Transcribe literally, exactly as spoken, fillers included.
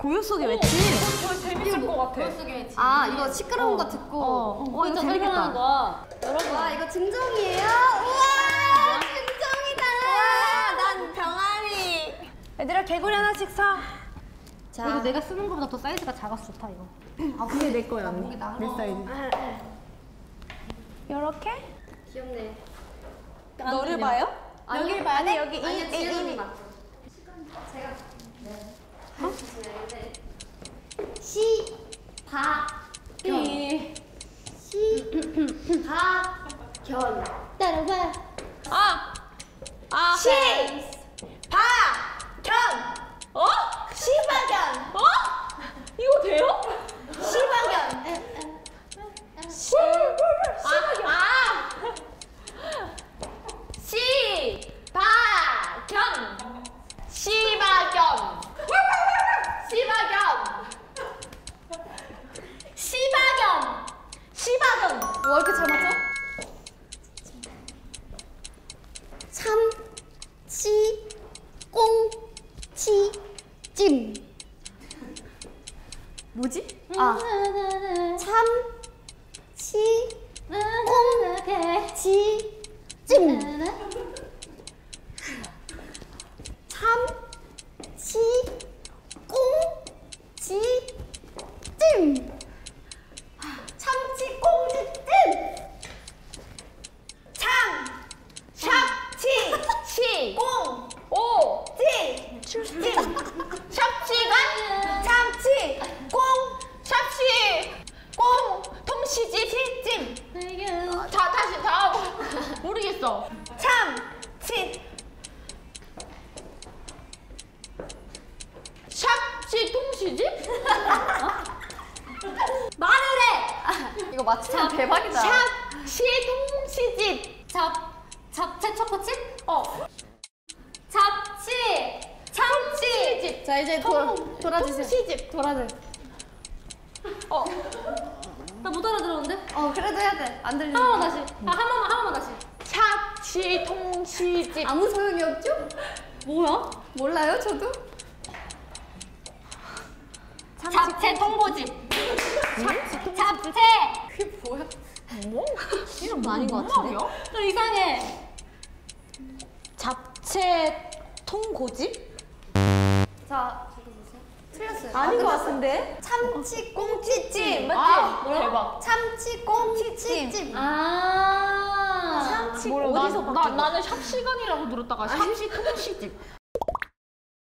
고요 속의 외침. 이거 되게 재밌을 것 같아. 고요 속의 외침. 아 이거 시끄러운 어. 거 듣고. 어, 어 이거 재밌겠다. 거야. 여러분. 와 이거 증정이에요? 우와 증정이다. 와, 난 병아리. 얘들아 개구리 하나씩 사. 자 이거 내가 쓰는 것보다 더 사이즈가 작아서 좋다 이거. 아 그게 내 거야. 목이 나가. 내 사이즈. 이렇게? 귀엽네. 너를 봐요? 여기 봐야 돼? 여기 이, 아니요 이, 지연이 이. 맞죠. 제가 어? 시 바 이. 시 바 견 따라와. 아! 아! 시 바 견 어? 시바견 어? 이거 돼요? 시바견 시! 아! 아! 시바견! 시바견! 시바견! 시바견! 시바견! 와 이렇게 잘 맞춰? 참치 꽁치 찜 뭐지? 아 참치 꽁치 찜 참치 꽁치 찜 참치 꽁치 찜 참 샵치 시! 꽁 오! 찌 찜 샵시간? 참치 꽁 샵시! 꽁! 통시집? 찜 자, 다시, 다 모르겠어. 참치 샵시 통시집? 말을 해! 이거 맞추면 대박이다. 샵시 통시집. 잡 잡채 초코칩? 어. 잡치. 참치. 자 이제 돌아, 돌아주세요. 통시집. 돌아줘. 어. 나 못 알아들었는데? 어 그래도 해야 돼. 안 들리는 한 번만 거. 다시. 아, 한 번만 한 번만 다시. 샵시 통시집. 아무 소용이 없죠? 뭐야? 몰라요 저도? 잡채 통고집. 잡채. 그게 뭐야? 뭐? 이름 아닌 것 뭔 같은데? 말이야? 너 이상해. 잡채 통고집? 자 적어주세요. 틀렸어요. 아닌 것 아, 같은데? 참치 꽁치찜 맞지? 아, 대박. 참치 꽁치찜. 아. 참치 뭐라, 어디서 나, 나, 바뀐 나는 샵시간이라고 들었다가 샵시 통시집.